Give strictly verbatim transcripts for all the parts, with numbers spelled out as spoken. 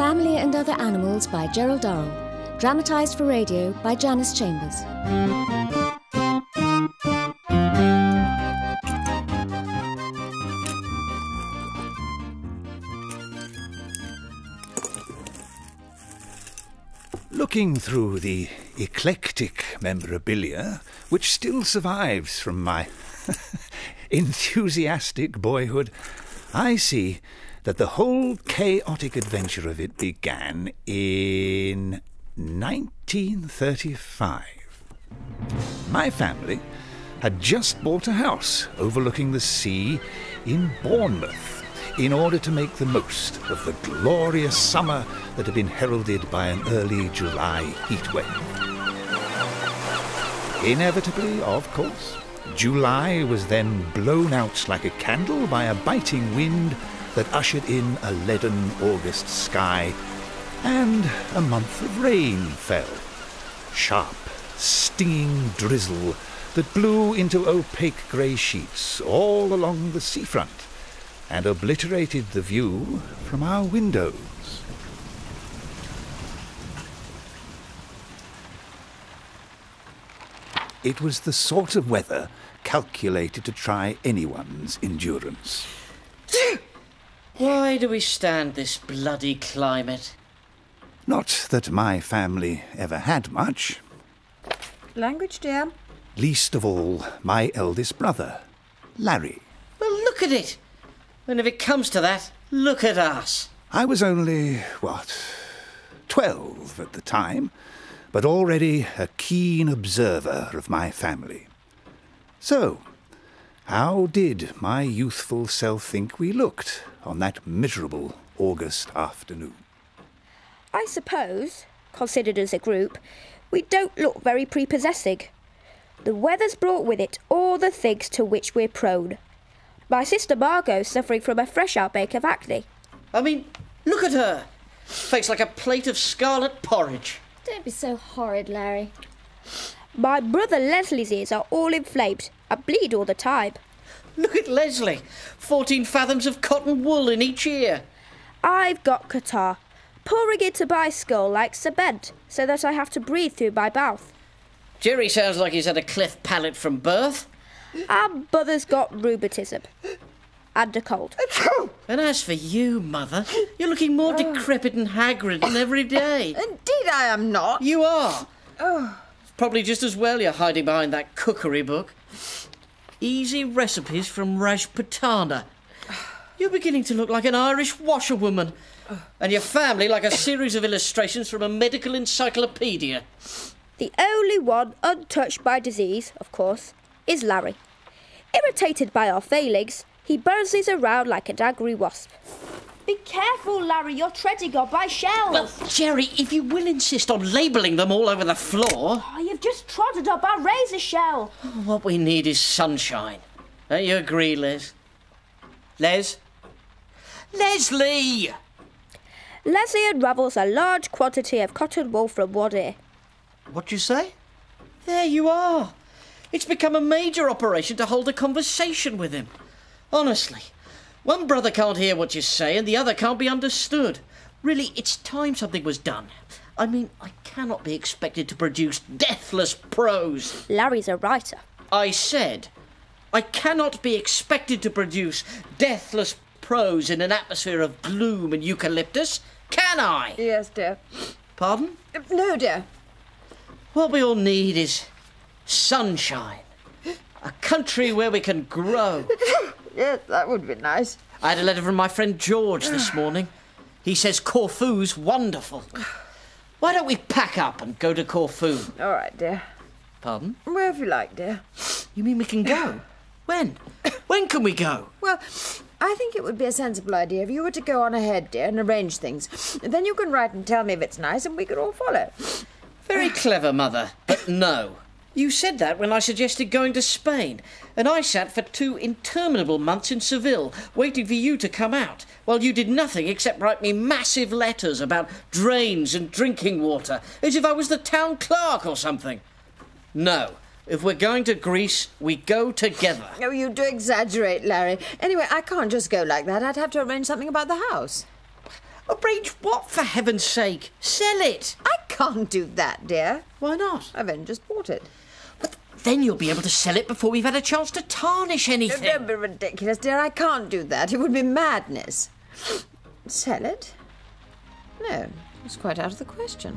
Family and Other Animals by Gerald Durrell. Dramatised for radio by Janice Chambers. Looking through the eclectic memorabilia, which still survives from my enthusiastic boyhood, I see that the whole chaotic adventure of it began in nineteen thirty-five. My family had just bought a house overlooking the sea in Bournemouth in order to make the most of the glorious summer that had been heralded by an early July heatwave. Inevitably, of course, July was then blown out like a candle by a biting wind that ushered in a leaden August sky, and a month of rain fell. Sharp, stinging drizzle that blew into opaque grey sheets all along the seafront and obliterated the view from our windows. It was the sort of weather calculated to try anyone's endurance. Why do we stand this bloody climate? Not that my family ever had much. Language, dear? Least of all, my eldest brother, Larry. Well, look at it. And if it comes to that, look at us. I was only, what, twelve at the time, but already a keen observer of my family. So, how did my youthful self think we looked on that miserable August afternoon? I suppose, considered as a group, we don't look very prepossessing. The weather's brought with it all the things to which we're prone. My sister Margot's suffering from a fresh outbreak of acne. I mean, look at her. Face like a plate of scarlet porridge. Don't be so horrid, Larry. My brother Leslie's ears are all inflamed and bleed all the time. Look at Leslie. Fourteen fathoms of cotton wool in each ear. I've got catarrh, pouring into my skull like cement, so that I have to breathe through my mouth. Jerry sounds like he's had a cleft palate from birth. And mother's got rheumatism. And a cold. And as for you, Mother, you're looking more decrepit and haggard every day. Indeed I am not. You are. Oh. It's probably just as well you're hiding behind that cookery book. Easy recipes from Rajputana. You're beginning to look like an Irish washerwoman. And your family like a series of illustrations from a medical encyclopedia. The only one untouched by disease, of course, is Larry. Irritated by our failings, he buzzes around like an angry wasp. Be careful, Larry, you're treading on my shells. Well, Jerry, if you will insist on labelling them all over the floor... Oh, you've just trodden up our razor shell. What we need is sunshine. Don't you agree, Les? Les? Leslie! Leslie unravels a large quantity of cotton wool from one ear. What'd you say? There you are. It's become a major operation to hold a conversation with him. Honestly, one brother can't hear what you say and the other can't be understood. Really, it's time something was done. I mean, I cannot be expected to produce deathless prose. Larry's a writer. I said, I cannot be expected to produce deathless prose in an atmosphere of gloom and eucalyptus, can I? Yes, dear. Pardon? Uh, no, dear. What we all need is sunshine. A country where we can grow. Yes, that would be nice. I had a letter from my friend George this morning. He says Corfu's wonderful. Why don't we pack up and go to Corfu? All right, dear. Pardon? Wherever you like, dear. You mean we can go? When? When can we go? Well, I think it would be a sensible idea if you were to go on ahead, dear, and arrange things. Then you can write and tell me if it's nice and we could all follow. Very clever, Mother, but no. You said that when I suggested going to Spain, and I sat for two interminable months in Seville, waiting for you to come out, while you did nothing except write me massive letters about drains and drinking water, as if I was the town clerk or something. No, if we're going to Greece, we go together. Oh, you do exaggerate, Larry. Anyway, I can't just go like that. I'd have to arrange something about the house. Arrange what, for heaven's sake? Sell it. I can't do that, dear. Why not? I've only just bought it. But then you'll be able to sell it before we've had a chance to tarnish anything. Don't be ridiculous, dear. I can't do that. It would be madness. Sell it? No, it's quite out of the question.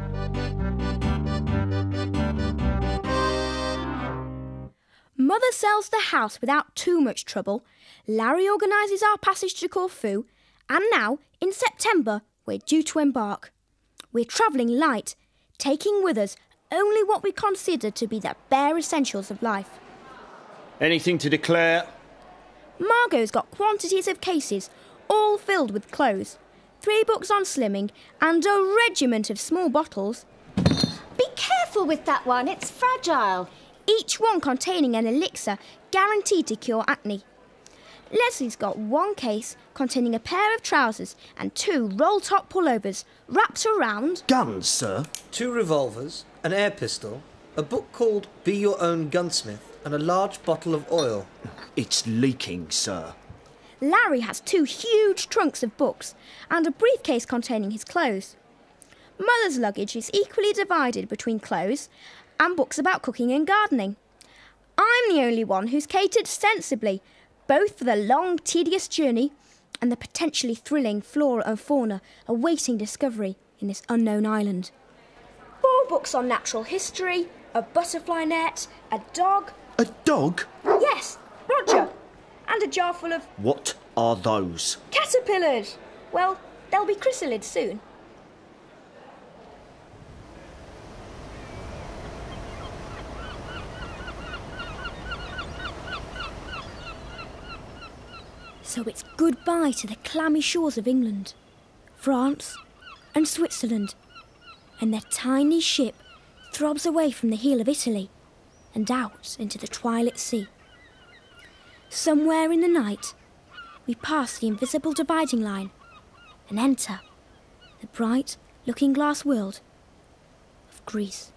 Mother sells the house without too much trouble. Larry organises our passage to Corfu. And now, in September, we're due to embark. We're travelling light, taking with us only what we consider to be the bare essentials of life. Anything to declare? Margot's got quantities of cases, all filled with clothes, three books on slimming, and a regiment of small bottles. Be careful with that one, it's fragile. Each one containing an elixir guaranteed to cure acne. Leslie's got one case containing a pair of trousers and two roll-top pullovers wrapped around... Guns, sir. Two revolvers, an air pistol, a book called Be Your Own Gunsmith, and a large bottle of oil. It's leaking, sir. Larry has two huge trunks of books and a briefcase containing his clothes. Mother's luggage is equally divided between clothes and books about cooking and gardening. I'm the only one who's catered sensibly, both for the long, tedious journey and the potentially thrilling flora and fauna awaiting discovery in this unknown island. Four books on natural history, a butterfly net, a dog... A dog? Yes, Roger. And a jar full of... What are those? Caterpillars. Well, they'll be chrysalids soon. So it's goodbye to the clammy shores of England, France and Switzerland, and their tiny ship throbs away from the heel of Italy and out into the twilit sea. Somewhere in the night, we pass the invisible dividing line and enter the bright looking-glass world of Greece.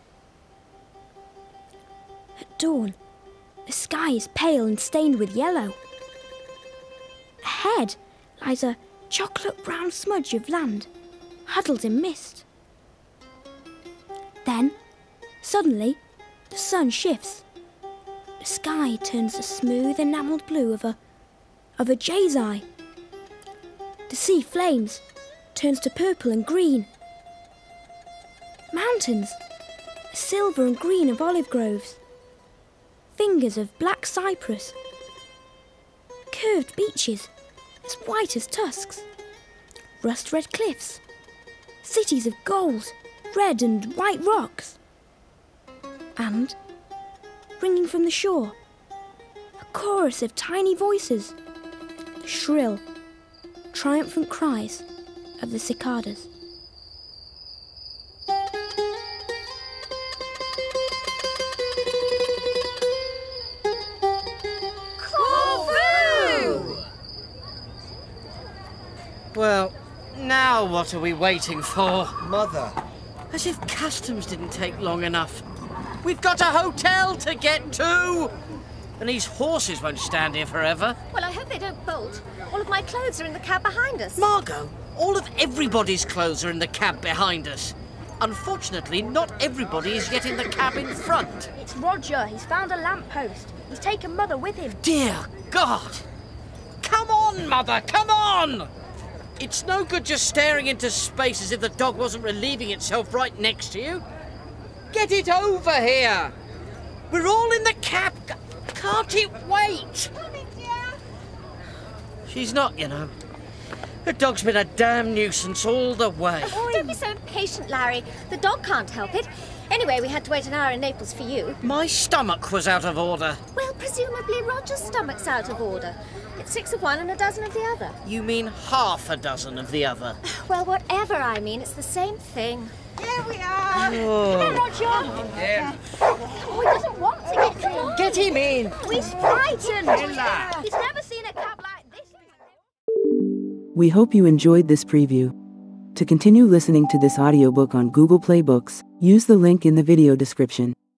At dawn, the sky is pale and stained with yellow. Ahead lies a chocolate-brown smudge of land, huddled in mist. Then, suddenly, the sun shifts. The sky turns the smooth enamelled blue of a of a jay's eye. The sea flames, turns to purple and green. Mountains, silver and green of olive groves. Fingers of black cypress. Curved beaches, as white as tusks. Rust-red cliffs. Cities of gold, red and white rocks. And, ringing from the shore, a chorus of tiny voices. The shrill, triumphant cries of the cicadas. Well, now what are we waiting for? Mother. As if customs didn't take long enough. We've got a hotel to get to! And these horses won't stand here forever. Well, I hope they don't bolt. All of my clothes are in the cab behind us. Margot, all of everybody's clothes are in the cab behind us. Unfortunately, not everybody is yet in the cab in front. It's Roger. He's found a lamppost. He's taken Mother with him. Dear God! Come on, Mother, come on! It's no good just staring into space as if the dog wasn't relieving itself right next to you. Get it over here! We're all in the cab. Can't it wait? Tommy, dear. She's not, you know. The dog's been a damn nuisance all the way. Oh, don't be so impatient, Larry. The dog can't help it. Anyway, we had to wait an hour in Naples for you. My stomach was out of order. Well, presumably Roger's stomach's out of order. It's six of one and a dozen of the other. You mean half a dozen of the other? Well, whatever I mean, it's the same thing. Here we are. Oh. Roger! Yeah. Oh, he doesn't want to get in. Get him in. Oh, he's frightened. He's never seen a cab like this. We hope you enjoyed this preview. To continue listening to this audiobook on Google Play Books, use the link in the video description.